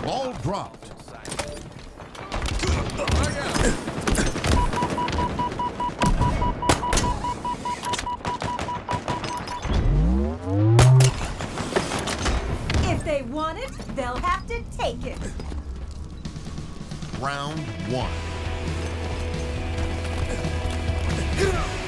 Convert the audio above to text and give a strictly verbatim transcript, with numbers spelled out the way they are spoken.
Ball dropped. If they want it, they'll have to take it. Round one.